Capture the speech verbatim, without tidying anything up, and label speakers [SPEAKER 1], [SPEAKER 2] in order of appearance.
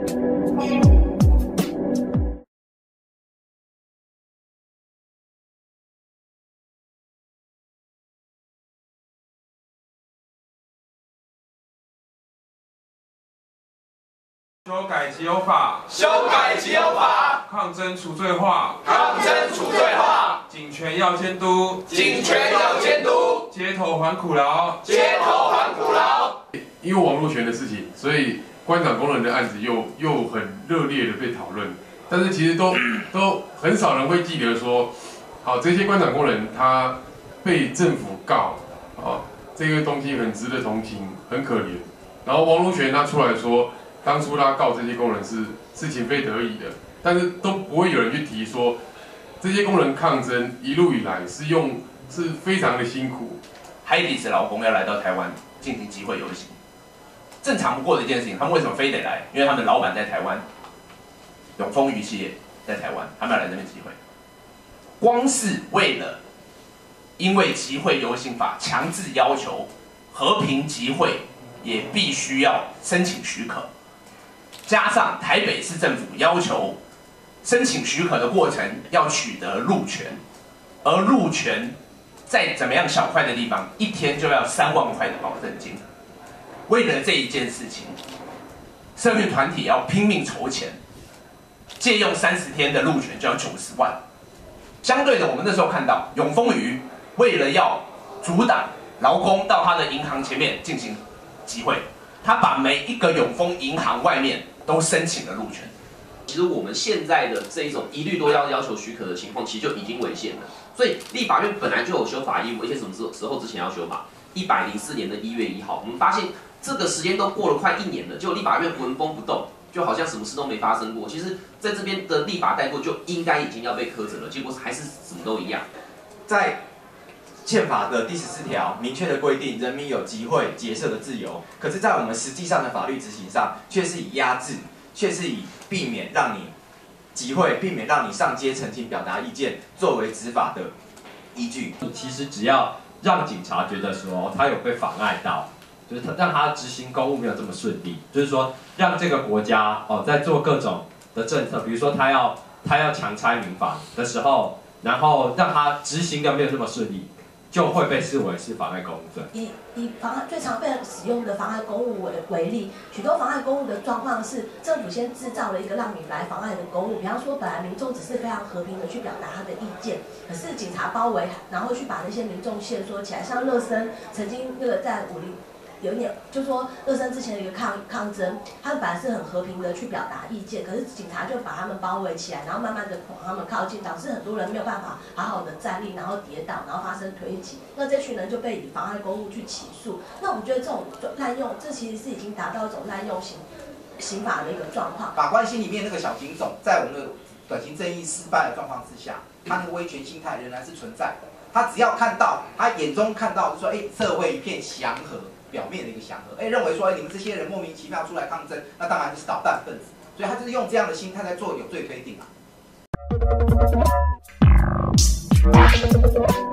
[SPEAKER 1] 修改集邮法，
[SPEAKER 2] 修改集邮法，
[SPEAKER 1] 抗争除罪化，
[SPEAKER 2] 抗争除罪化，
[SPEAKER 1] 警权要监督，
[SPEAKER 2] 警权要监督，
[SPEAKER 1] 街头还苦劳，
[SPEAKER 2] 街头还苦劳。
[SPEAKER 1] 因为网络权的事情，所以关长工人的案子又又很热烈的被讨论，但是其实都都很少人会记得说，好，这些关长工人他被政府告，啊，这个东西很值得同情，很可怜。然后王如玄他出来说，当初他告这些工人是是情非得已的，但是都不会有人去提说，这些工人抗争一路以来是用是非常的辛苦。
[SPEAKER 3] 海底子劳工要来到台湾进行集会游行，正常不过的一件事情，他们为什么非得来？因为他们老板在台湾，永丰鱼企业在台湾，他们要来这边集会。光是为了因为集会游行法强制要求和平集会，也必须要申请许可。加上台北市政府要求申请许可的过程要取得路权，而路权在怎么样小块的地方，一天就要三万块的保证金。为了这一件事情，社运团体要拼命筹钱，借用三十天的路权就要九十万。相对的，我们那时候看到永丰余为了要阻挡劳工到他的银行前面进行集会，他把每一个永丰银行外面都申请了路权。
[SPEAKER 4] 其实我们现在的这一种一律都要要求许可的情况，其实就已经违宪了。所以立法院本来就有修法义务，而且什么时候之前要修法？一百零四年的一月一号，我们发现这个时间都过了快一年了，就立法院纹风不动，就好像什么事都没发生过。其实在这边的立法带过就应该已经要被苛责了，结果还是什么都一样。
[SPEAKER 5] 在宪法的第十四条明确的规定，人民有集会结社的自由。可是，在我们实际上的法律执行上，却是以压制，却是以避免让你集会，避免让你上街陈情表达意见作为执法的依据。
[SPEAKER 6] 其实只要让警察觉得说他有被妨碍到，就是他让他执行公务没有这么顺利，就是说让这个国家哦在做各种的政策，比如说他要他要强拆民房的时候，然后让他执行的没有这么顺利，就会被视为是妨碍公务罪。
[SPEAKER 7] 以以妨碍最常被使用的妨碍公务为为例，许多妨碍公务的状况是政府先制造了一个让你来妨碍的公务，比方说本来民众只是非常和平的去表达他的意见，可是警察包围，然后去把那些民众限缩起来，像乐生曾经那个在武林。有一年，就说乐生之前的一个抗抗争，他们本来是很和平的去表达意见，可是警察就把他们包围起来，然后慢慢的往他们靠近，导致很多人没有办法好好的站立，然后跌倒，然后发生推挤。那这群人就被以妨碍公务去起诉。那我们觉得这种滥用，这其实是已经达到一种滥用刑刑法的一个状况。
[SPEAKER 8] 法官心里面那个小警总，在我们的短刑正义失败的状况之下，他那个威权心态仍然是存在的。他只要看到，他眼中看到，就说，哎，社会一片祥和。表面的一个祥和，哎，认为说，哎，你们这些人莫名其妙出来抗争，那当然就是捣蛋分子，所以他就是用这样的心态在做有罪推定啊。